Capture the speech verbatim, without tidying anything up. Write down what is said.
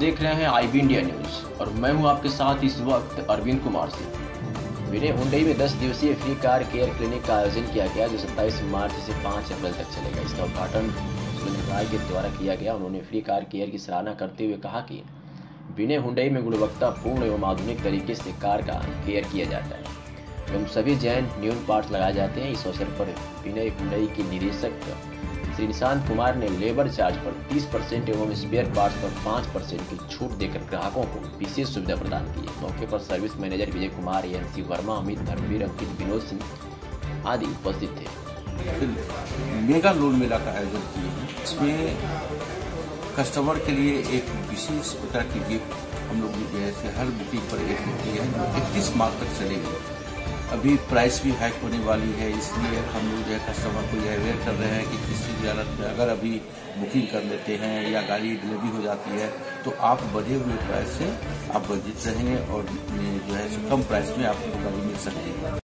देख रहे हैं आई बी इंडिया न्यूज और मैं हूं आपके साथ इस वक्त अरविंद कुमार सिंह। विनय हुंडई में दस दिवसीय फ्री कार केयर क्लिनिक का आयोजन किया गया जो सत्ताईस मार्च से पाँच अप्रैल तक चलेगा। इसका उद्घाटन सुरेंद्र राय के द्वारा किया गया। उन्होंने फ्री कार केयर की सराहना करते हुए कहा कि विनय हुंडई में गुणवत्तापूर्ण एवं आधुनिक तरीके से कार का केयर किया जाता है एवं सभी जैन न्यून पार्ट्स लगाए जाते हैं। इस अवसर पर विनय हुंडई के निदेशक श्री निशांत कुमार ने लेबर चार्ज पर तीस परसेंट एवं स्पेयर पार्ट्स पर पाँच परसेंट की छूट देकर ग्राहकों को विशेष सुविधा प्रदान की। मौके पर service manager Vijay Kumar, N C Verma, Amit Dharmveer, Ankit, Vinod Singh आदि उपस्थित थे। मेगा लोन मेला का आयोजन किए हैं। इसमें कस्टमर के लिए एक विशेष प्रकार की गिफ्ट हम लोग जो है हर बुकिंग पर एक होती है जो इकतीस मार्च तक चलेगी। अभी प्राइस भी हाइक होने वाली है, इसलिए हम लोग जो है कस्टमर को यह अवेयर कर रहे हैं कि किसी भी हालत में अगर अभी बुकिंग कर लेते हैं या गाड़ी डिलीवरी हो जाती है तो आप बढ़े हुए प्राइस से आप वंचित रहेंगे और जो है कम प्राइस में आपको गाड़ी मिल सकती है।